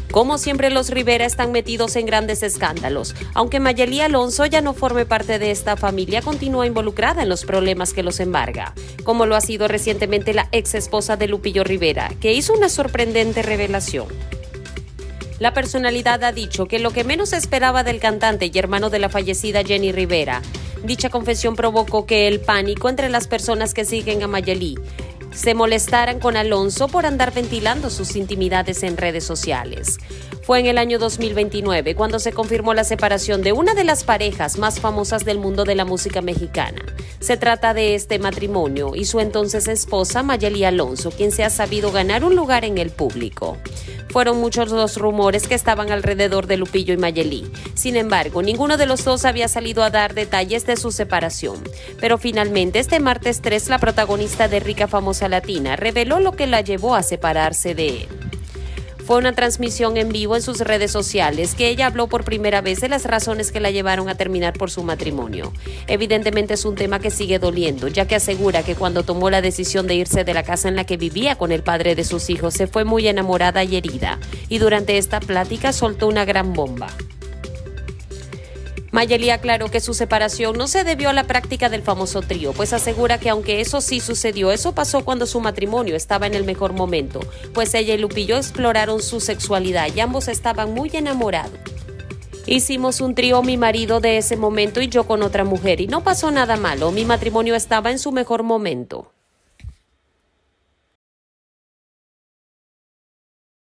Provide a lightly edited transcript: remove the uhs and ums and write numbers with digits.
Como siempre, los Rivera están metidos en grandes escándalos. Aunque Mayeli Alonso ya no forme parte de esta familia, continúa involucrada en los problemas que los embarga, como lo ha sido recientemente la ex esposa de Lupillo Rivera, que hizo una sorprendente revelación. La personalidad ha dicho que lo que menos esperaba del cantante y hermano de la fallecida Jenny Rivera. Dicha confesión provocó que el pánico entre las personas que siguen a Mayeli se molestaran con Alonso por andar ventilando sus intimidades en redes sociales. Fue en el año 2029 cuando se confirmó la separación de una de las parejas más famosas del mundo de la música mexicana. Se trata de este matrimonio y su entonces esposa Mayeli Alonso, quien se ha sabido ganar un lugar en el público. Fueron muchos los rumores que estaban alrededor de Lupillo y Mayeli. Sin embargo, ninguno de los dos había salido a dar detalles de su separación. Pero finalmente, este martes 3, la protagonista de Rica Famosa Latina reveló lo que la llevó a separarse de él. Fue una transmisión en vivo en sus redes sociales que ella habló por primera vez de las razones que la llevaron a terminar por su matrimonio. Evidentemente es un tema que sigue doliendo, ya que asegura que cuando tomó la decisión de irse de la casa en la que vivía con el padre de sus hijos, se fue muy enamorada y herida, y durante esta plática soltó una gran bomba. Mayeli aclaró que su separación no se debió a la práctica del famoso trío, pues asegura que aunque eso sí sucedió, eso pasó cuando su matrimonio estaba en el mejor momento, pues ella y Lupillo exploraron su sexualidad y ambos estaban muy enamorados. Hicimos un trío, mi marido de ese momento y yo con otra mujer, y no pasó nada malo, mi matrimonio estaba en su mejor momento.